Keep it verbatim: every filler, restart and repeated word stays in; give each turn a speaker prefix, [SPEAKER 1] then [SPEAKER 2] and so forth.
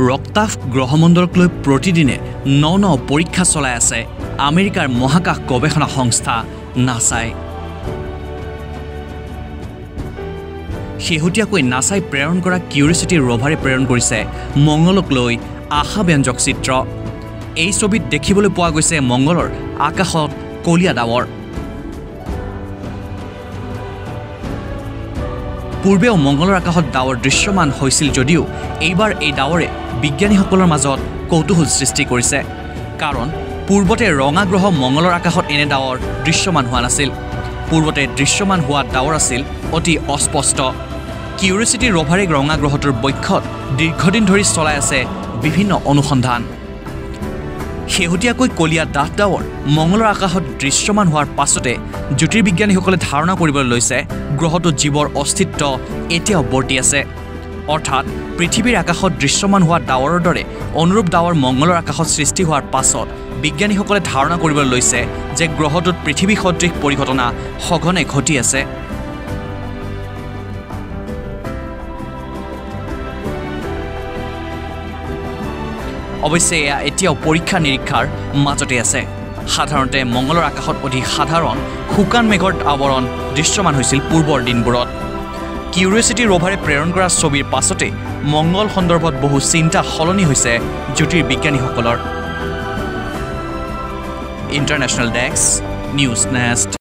[SPEAKER 1] ৰক্তাভ গ্ৰহমণ্ডলক লৈ প্ৰতিদিনে ন ন পৰীক্ষা চলাই আছে আমেৰিকাৰ মহাকাশ গৱেষণা সংস্থা নাছাই। শেহতীয়াকৈ নাছাই প্ৰেৰণ কৰা কিউৰিচিটি ৰভাৰে প্ৰেৰণ কৰিছে মংগলক লৈ আশাব্যঞ্জক চিত্ৰ। এই ছবিত দেখিবলৈ পোৱা গৈছে মংগলৰ আকাশত কলীয়া ডাৱৰ। পূৰ্বেও মংগলৰ আকাশত ডাৱৰ দৃশ্যমান হৈছিল যদিও এইবাৰ এই ডাৱৰে বিজ্ঞানীসকলৰ মাজত কৌতূহল সৃষ্টি কৰিছে। কাৰণ পূৰ্বতে ৰঙা গ্ৰহ মংগলৰ আকাশত এনে ডাৱৰ দৃশ্যমান হোৱা নাছিল। পূৰ্বতে দৃশ্যমান হোৱা ডাৱৰ আছিল অতি অস্পষ্ট। কিউৰিচিটি ৰভাৰে ৰঙা গ্ৰহটোৰ বক্ষত দীৰ্ঘদিন ধৰি চলাই আছে বিভিন্ন অনুসন্ধান। শেহতীয়াকৈ কলীয়া ডাঠ ডাৱৰ মংগলৰ আকাশত দৃশ্যমান হোৱাৰ পাছতে জ্যোতিৰ্বিজ্ঞানীসকলে ধাৰণা কৰিবলৈ লৈছে গ্ৰহটোত জীৱৰ অস্তিত্ব এতিয়াও বৰ্তি আছে। অৰ্থাৎ পৃথিৱীৰ আকাশত দৃশ্যমান হোৱা ডাৱৰৰ দৰে অনুৰূপ ডাৱৰ মংগলৰ আকাশত সৃষ্টি হোৱাৰ পাছত বিজ্ঞানীসকলে ধাৰণা কৰিবলৈ লৈছে যে গ্ৰহটোত পৃথিৱী সদৃশ পৰিঘটনা সঘনে ঘটি আছে। অৱশ্যে এয়া এতিয়াও পৰীক্ষা নিৰীক্ষাৰ মাজতে আছে। সাধাৰণতে মংগলৰ আকাশত অধিক সাধাৰণ শুকান মেঘৰ আৱৰণ দৃশ্যমান হৈছিল পূৰ্বৰ দিনবোৰত। কিউৰিচিটি ৰভাৰে প্ৰেৰণ কৰা ছবিৰ পাছতে মংগল সন্দৰ্ভত বহু চিন্তা সলনি হৈছে জ্যোতিৰ্বিজ্ঞানীসকলৰ। International desk, news nest.